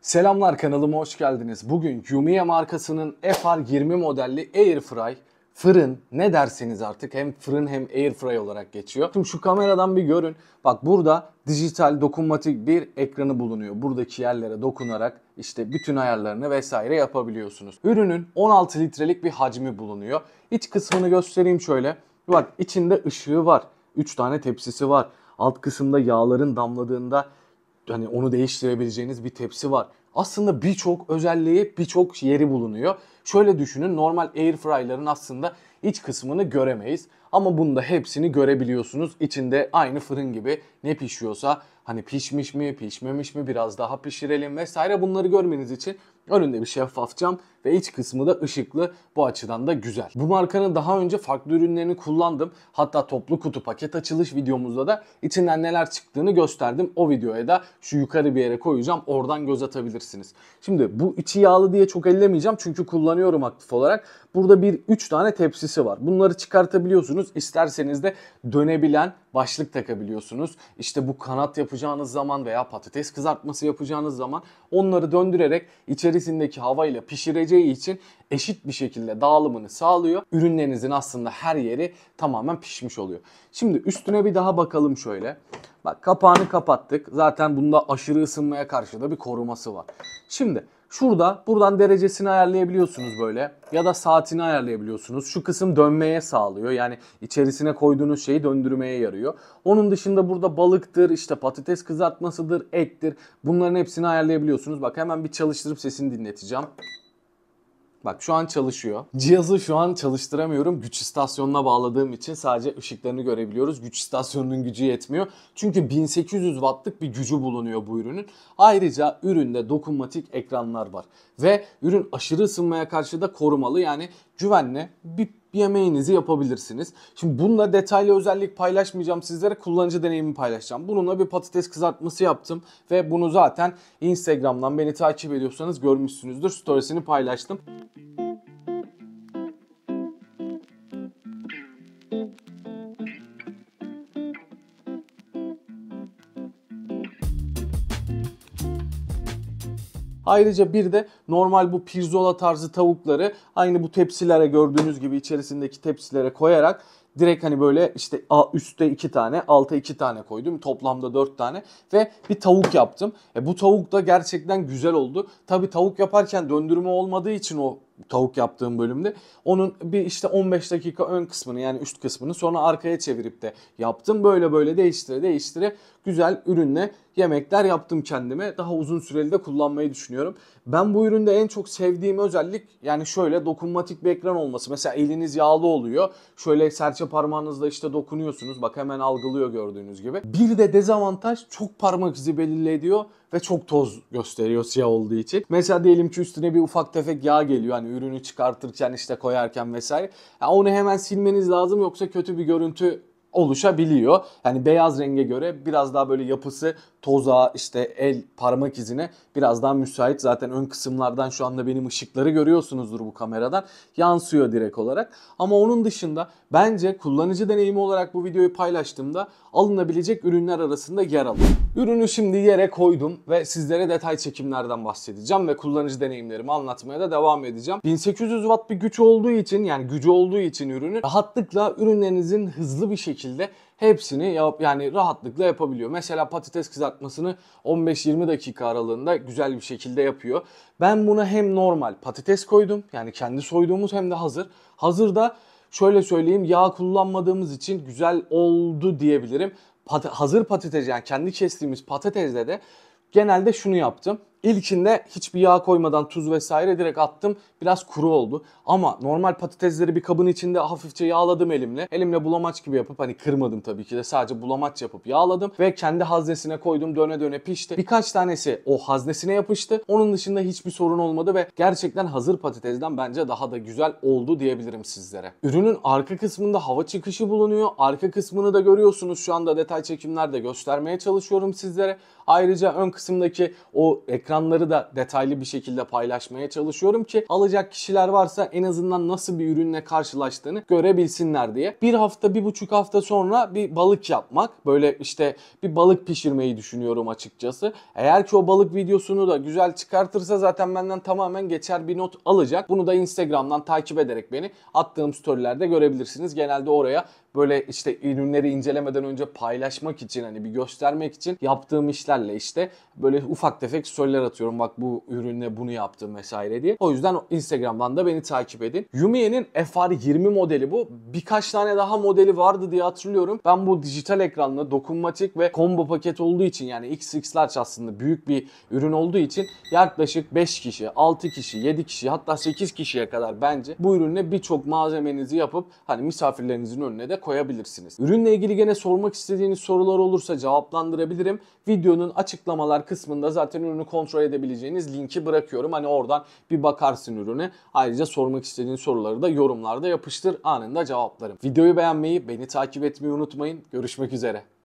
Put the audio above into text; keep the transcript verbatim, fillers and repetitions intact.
Selamlar, kanalıma hoş geldiniz. Bugün Yumiya markasının F R yirmi modelli Airfry fırın, ne derseniz artık, hem fırın hem Airfry olarak geçiyor. Şimdi şu kameradan bir görün. Bak, burada dijital dokunmatik bir ekranı bulunuyor. Buradaki yerlere dokunarak işte bütün ayarlarını vesaire yapabiliyorsunuz. Ürünün on altı litrelik bir hacmi bulunuyor. İç kısmını göstereyim şöyle. Bak, içinde ışığı var. üç tane tepsisi var. Alt kısımda yağların damladığında hani onu değiştirebileceğiniz bir tepsi var. Aslında birçok özelliği, birçok yeri bulunuyor. Şöyle düşünün, normal airfryer'ların aslında iç kısmını göremeyiz. Ama bunda hepsini görebiliyorsunuz. İçinde aynı fırın gibi ne pişiyorsa, hani pişmiş mi, pişmemiş mi, biraz daha pişirelim vesaire, bunları görmeniz için önünde bir şeffaf cam ve iç kısmı da ışıklı. Bu açıdan da güzel. Bu markanın daha önce farklı ürünlerini kullandım. Hatta toplu kutu paket açılış videomuzda da içinden neler çıktığını gösterdim. O videoya da şu yukarı bir yere koyacağım. Oradan göz atabilirsiniz. Şimdi bu içi yağlı diye çok ellemeyeceğim çünkü kullanıyorum aktif olarak. Burada bir üç tane tepsisi var. Bunları çıkartabiliyorsunuz. İsterseniz de dönebilen başlık takabiliyorsunuz. İşte bu kanat yapacağınız zaman veya patates kızartması yapacağınız zaman onları döndürerek içerisindeki havayla pişireceği için eşit bir şekilde dağılımını sağlıyor. Ürünlerinizin aslında her yeri tamamen pişmiş oluyor. Şimdi üstüne bir daha bakalım şöyle. Bak, kapağını kapattık. Zaten bunda aşırı ısınmaya karşı da bir koruması var. Şimdi şurada buradan derecesini ayarlayabiliyorsunuz böyle, ya da saatini ayarlayabiliyorsunuz. Şu kısım dönmeye sağlıyor. Yani içerisine koyduğunuz şeyi döndürmeye yarıyor. Onun dışında burada balıktır, işte patates kızartmasıdır, ettir. Bunların hepsini ayarlayabiliyorsunuz. Bak, hemen bir çalıştırıp sesini dinleteceğim. Bak, şu an çalışıyor. Cihazı şu an çalıştıramıyorum. Güç istasyonuna bağladığım için sadece ışıklarını görebiliyoruz. Güç istasyonunun gücü yetmiyor. Çünkü bin sekiz yüz wattlık bir gücü bulunuyor bu ürünün. Ayrıca üründe dokunmatik ekranlar var. Ve ürün aşırı ısınmaya karşı da korumalı. Yani güvenle bir yemeğinizi yapabilirsiniz. Şimdi bununla detaylı özellik paylaşmayacağım sizlere. Kullanıcı deneyimi paylaşacağım. Bununla bir patates kızartması yaptım. Ve bunu zaten Instagram'dan beni takip ediyorsanız görmüşsünüzdür. Storiesini paylaştım. Ayrıca bir de normal bu pirzola tarzı tavukları aynı bu tepsilere, gördüğünüz gibi içerisindeki tepsilere koyarak direkt hani böyle işte üstte iki tane, alta iki tane koydum. Toplamda dört tane ve bir tavuk yaptım. E bu tavuk da gerçekten güzel oldu. Tabii tavuk yaparken döndürme olmadığı için o tavuk yaptığım bölümde onun bir işte on beş dakika ön kısmını, yani üst kısmını, sonra arkaya çevirip de yaptım. Böyle böyle değiştire değiştire güzel ürünle yemekler yaptım kendime. Daha uzun süreli de kullanmayı düşünüyorum. Ben bu üründe en çok sevdiğim özellik, yani şöyle dokunmatik bir ekran olması. Mesela eliniz yağlı oluyor. Şöyle serçe parmağınızla işte dokunuyorsunuz. Bak, hemen algılıyor gördüğünüz gibi. Bir de dezavantaj, çok parmak izi belli ediyor ve çok toz gösteriyor siyah olduğu için. Mesela diyelim ki üstüne bir ufak tefek yağ geliyor. Hani ürünü çıkartırken, işte koyarken vesaire. Yani onu hemen silmeniz lazım, yoksa kötü bir görüntü oluşabiliyor. Yani beyaz renge göre biraz daha böyle yapısı toza, işte el parmak izine biraz daha müsait. Zaten ön kısımlardan şu anda benim ışıkları görüyorsunuzdur bu kameradan. Yansıyor direkt olarak. Ama onun dışında bence kullanıcı deneyimi olarak bu videoyu paylaştığımda alınabilecek ürünler arasında yer alıyor. Ürünü şimdi yere koydum ve sizlere detay çekimlerden bahsedeceğim ve kullanıcı deneyimlerimi anlatmaya da devam edeceğim. bin sekiz yüz watt bir güç olduğu için, yani gücü olduğu için ürünü rahatlıkla ürünlerinizin hızlı bir şekilde hepsini yap, yani rahatlıkla yapabiliyor. Mesela patates kızartmasını on beş yirmi dakika aralığında güzel bir şekilde yapıyor. Ben buna hem normal patates koydum, yani kendi soyduğumuz, hem de hazır. Hazırda şöyle söyleyeyim, yağ kullanmadığımız için güzel oldu diyebilirim. Pat- hazır patates, yani kendi kestiğimiz patatesle de genelde şunu yaptım. İlkinde hiçbir yağ koymadan tuz vesaire direkt attım. Biraz kuru oldu. Ama normal patatesleri bir kabın içinde hafifçe yağladım elimle. Elimle bulamaç gibi yapıp, hani kırmadım tabii ki de, sadece bulamaç yapıp yağladım. Ve kendi haznesine koydum, döne döne pişti. Birkaç tanesi o haznesine yapıştı. Onun dışında hiçbir sorun olmadı ve gerçekten hazır patatesden bence daha da güzel oldu diyebilirim sizlere. Ürünün arka kısmında hava çıkışı bulunuyor. Arka kısmını da görüyorsunuz. Şu anda detay çekimlerde göstermeye çalışıyorum sizlere. Ayrıca ön kısımdaki o ekran ekranları da detaylı bir şekilde paylaşmaya çalışıyorum ki alacak kişiler varsa en azından nasıl bir ürünle karşılaştığını görebilsinler diye. Bir hafta, bir buçuk hafta sonra bir balık yapmak, böyle işte bir balık pişirmeyi düşünüyorum açıkçası. Eğer ki o balık videosunu da güzel çıkartırsa zaten benden tamamen geçer bir not alacak. Bunu da Instagram'dan takip ederek beni attığım storylerde görebilirsiniz. Genelde oraya böyle işte ürünleri incelemeden önce paylaşmak için, hani bir göstermek için yaptığım işlerle işte böyle ufak tefek storyler atıyorum. Bak bu ürünle bunu yaptım vesaire diye. O yüzden Instagram'dan da beni takip edin. Yumi'nin F R yirmi modeli bu. Birkaç tane daha modeli vardı diye hatırlıyorum. Ben bu dijital ekranlı, dokunmatik ve combo paket olduğu için, yani X X Large aslında büyük bir ürün olduğu için yaklaşık beş kişi, altı kişi, yedi kişi, hatta sekiz kişiye kadar bence bu ürünle birçok malzemenizi yapıp hani misafirlerinizin önüne de koyabilirsiniz. Ürünle ilgili gene sormak istediğiniz sorular olursa cevaplandırabilirim. Videonun açıklamalar kısmında zaten ürünü kontrol edebileceğiniz linki bırakıyorum. Hani oradan bir bakarsın ürüne. Ayrıca sormak istediğin soruları da yorumlarda yapıştır, anında cevaplarım. Videoyu beğenmeyi, beni takip etmeyi unutmayın. Görüşmek üzere.